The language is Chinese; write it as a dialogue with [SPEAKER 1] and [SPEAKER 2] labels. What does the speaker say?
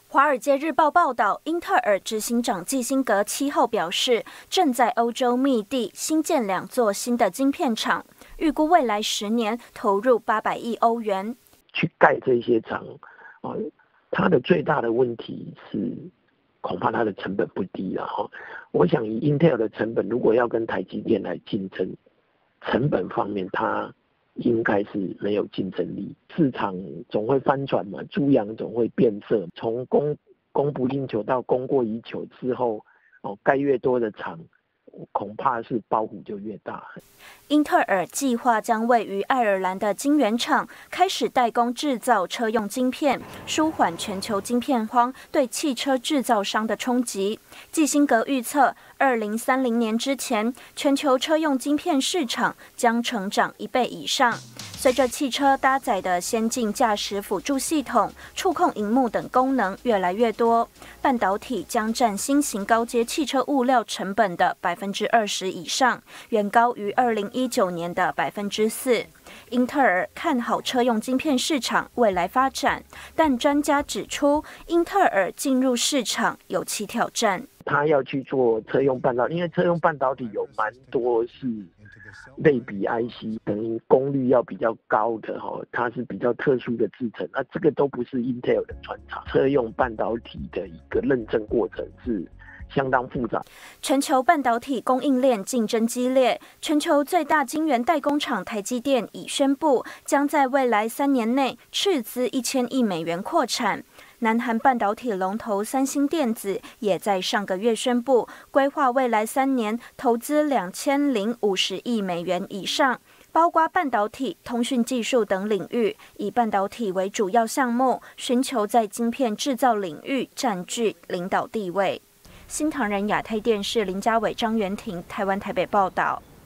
[SPEAKER 1] 《华尔街日报》报道，英特尔执行长基辛格7号表示，正在欧洲密地新建2座新的晶片厂，预估未来10年投入800亿欧元。
[SPEAKER 2] 去盖这些厂，它的最大的问题是，恐怕它的成本不低了哈。我想以 Intel 的成本，如果要跟台积电来竞争，成本方面它应该是没有竞争力，市场总会翻转嘛，猪羊总会变色，从供不应求到供过于求之后，盖越多的厂，恐怕是包袱就越大。
[SPEAKER 1] 英特尔计划将位于爱尔兰的晶圆厂开始代工制造车用晶片，舒缓全球晶片荒对汽车制造商的冲击。基辛格预测，2030年之前，全球车用晶片市场将成长1倍以上。随着汽车搭载的先进驾驶辅助系统、触控萤幕等功能越来越多，半导体将占新型高阶汽车物料成本的20%以上，远高于2019年的4%。英特尔看好车用晶片市场未来发展，但专家指出，英特尔进入市场有其挑战。
[SPEAKER 2] 他要去做车用半导体，因为车用半导体有蛮多是类比 IC， 等于功率要比较高的它是比较特殊的制程，这个都不是 Intel 的专长。车用半导体的一个认证过程是相当复杂。
[SPEAKER 1] 全球半导体供应链竞争激烈，全球最大晶圆代工厂台积电已宣布，将在未来3年内斥资1000亿美元扩产。南韩半导体龙头三星电子也在上个月宣布，规划未来3年投资2050亿美元以上，包括半导体、通讯技术等领域，以半导体为主要项目，寻求在晶片制造领域占据领导地位。新唐人亚太电视林家伟、张元婷，台湾台北报道。